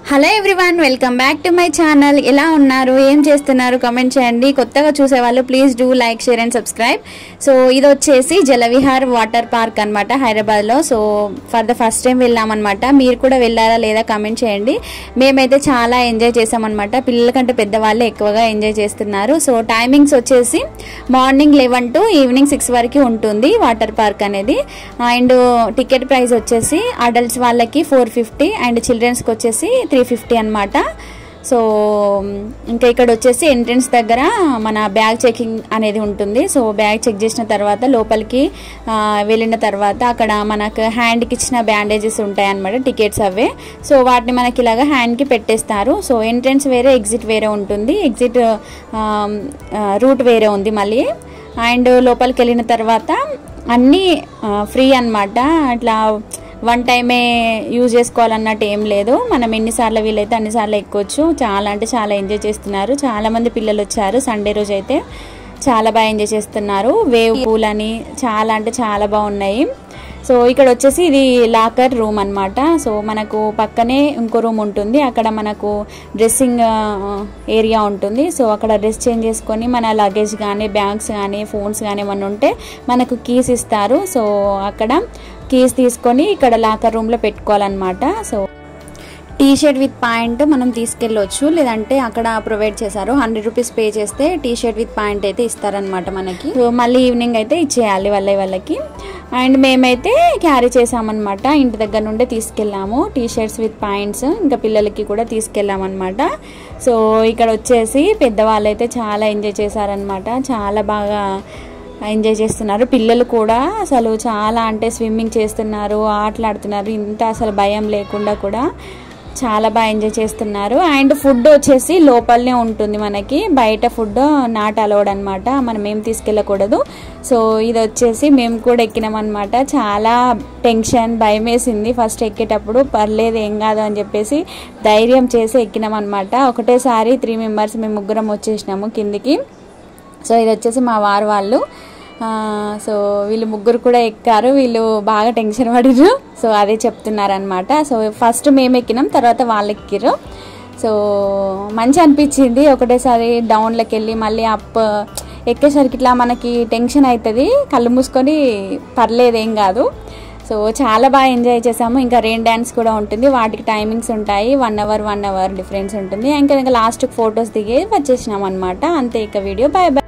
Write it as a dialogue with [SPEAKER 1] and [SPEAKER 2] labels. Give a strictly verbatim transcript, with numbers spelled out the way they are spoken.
[SPEAKER 1] Hello everyone, welcome back to my channel. ఎలా ఉన్నారు, ఏం చేస్తున్నారు కామెంట్ చేయండి. కొత్తగా చూసేవాళ్ళు please do like, share and subscribe. So ఇది వచ్చేసి జలవిహార్ వాటర్ పార్క్ అనమాట హైదరాబాద్లో. So for the first time వెళ్ళామన్నమాట. మీరు కూడా వెళ్ళారా లేదా కామెంట్ చేయండి. మేమైతే చాలా ఎంజాయ్ చేసామన్నమాట. పిల్లల కంటే పెద్దవాళ్ళే ఎక్కువగా ఎంజాయ్ చేస్తున్నారు. సో టైమింగ్స్ వచ్చేసి morning eleven to evening six వరకు ఉంటుంది వాటర్ పార్క్ అనేది. అండ్ టికెట్ ప్రైస్ వచ్చేసి అడల్ట్స్ వాళ్ళకి ఫోర్ ఫిఫ్టీ అండ్ చిల్డ్రన్స్కి వచ్చేసి త్రీ ఫిఫ్టీ అనమాట. సో ఇంకా ఇక్కడ వచ్చేసి ఎంట్రన్స్ దగ్గర మన బ్యాగ్ చెకింగ్ అనేది ఉంటుంది. సో బ్యాగ్ చెక్ చేసిన తర్వాత లోపలికి వెళ్ళిన తర్వాత అక్కడ మనకు హ్యాండ్కి ఇచ్చిన బ్యాండేజెస్ ఉంటాయి అన్నమాట, టికెట్స్ అవే. సో వాటిని మనకి ఇలాగా హ్యాండ్కి పెట్టేస్తారు. సో ఎంట్రన్స్ వేరే, ఎగ్జిట్ వేరే ఉంటుంది. ఎగ్జిట్ రూట్ వేరే ఉంది మళ్ళీ. అండ్ లోపలికి వెళ్ళిన తర్వాత అన్నీ ఫ్రీ అన్నమాట. అట్లా వన్ టైమే యూజ్ చేసుకోవాలన్నట్టు ఏం లేదు. మనం ఎన్నిసార్లు వీలైతే అన్నిసార్లు ఎక్కొచ్చు. చాలా అంటే చాలా ఎంజాయ్ చేస్తున్నారు. చాలామంది పిల్లలు వచ్చారు. సండే రోజు అయితే చాలా బాగా ఎంజాయ్ చేస్తున్నారు. వేవ్ పూల్ అని చాలా అంటే చాలా బాగున్నాయి. సో ఇక్కడ వచ్చేసి ఇది లాకర్ రూమ్ అనమాట. సో మనకు పక్కనే ఇంకో రూమ్ ఉంటుంది. అక్కడ మనకు డ్రెస్సింగ్ ఏరియా ఉంటుంది. సో అక్కడ డ్రెస్ చేంజ్ చేసుకొని మన లగేజ్ కానీ, బ్యాగ్స్ కానీ, ఫోన్స్ కానీ ఏమన్నా ఉంటే మనకు కీస్ ఇస్తారు. సో అక్కడ కీస్ తీసుకొని ఇక్కడ లాకర్ రూమ్లో పెట్టుకోవాలన్నమాట. So T shirt with pant మనం తీసుకెళ్ళవచ్చు, లేదంటే అక్కడ ప్రొవైడ్ చేశారు. హండ్రెడ్ రూపీస్ పే చేస్తే టీ షర్ట్ విత్ ప్యాంట్ అయితే ఇస్తారనమాట మనకి. సో మళ్ళీ ఈవినింగ్ అయితే ఇచ్చేయాలి వాళ్ళ వాళ్ళకి. అండ్ మేమైతే క్యారీ చేసామన్నమాట. ఇంటి దగ్గర నుండే తీసుకెళ్ళాము టీ షర్ట్స్ విత్ ప్యాంట్స్. ఇంకా పిల్లలకి కూడా తీసుకెళ్ళామన్నమాట. సో ఇక్కడ వచ్చేసి పెద్దవాళ్ళు అయితే చాలా ఎంజాయ్ చేశారనమాట. చాలా బాగా ఎంజాయ్ చేస్తున్నారు. పిల్లలు కూడా అసలు చాలా అంటే స్విమ్మింగ్ చేస్తున్నారు, ఆటలాడుతున్నారు. ఇంత అసలు భయం లేకుండా కూడా చాలా బాగా ఎంజాయ్ చేస్తున్నారు. అండ్ ఫుడ్ వచ్చేసి లోపలనే ఉంటుంది మనకి, బయట ఫుడ్ నాట్ అలౌడ్ అనమాట. మనం ఏం తీసుకెళ్ళకూడదు. సో ఇది వచ్చేసి మేము కూడా ఎక్కినామన్నమాట. చాలా టెన్షన్, భయం వేసింది ఫస్ట్ ఎక్కేటప్పుడు. పర్లేదు ఏం కాదు అని చెప్పేసి ధైర్యం చేసి ఎక్కినామన్నమాట. ఒకటేసారి త్రీ మెంబర్స్ మేము ముగ్గురం వచ్చేసినాము కిందికి. సో ఇది వచ్చేసి మా వారు వాళ్ళు. సో వీళ్ళు ముగ్గురు కూడా ఎక్కారు. వీళ్ళు బాగా టెన్షన్ పడిరు. సో అదే చెప్తున్నారనమాట. సో ఫస్ట్ మేము ఎక్కినాం, తర్వాత వాళ్ళు ఎక్కిరు. సో మంచి అనిపించింది. ఒకటేసారి డౌన్లోకి వెళ్ళి మళ్ళీ అప్ ఎక్కేసరికి ఇట్లా మనకి టెన్షన్ అవుతుంది. కళ్ళు మూసుకొని పర్లేదు ఏం కాదు. సో చాలా బాగా ఎంజాయ్ చేసాము. ఇంకా రెయిన్ డ్యాన్స్ కూడా ఉంటుంది. వాటికి టైమింగ్స్ ఉంటాయి. One hour one hour difference ఉంటుంది. ఇంకా ఇంకా లాస్ట్ ఫొటోస్ దిగి వచ్చేసినాం అనమాట. అంతే ఇక వీడియో. Bye bye.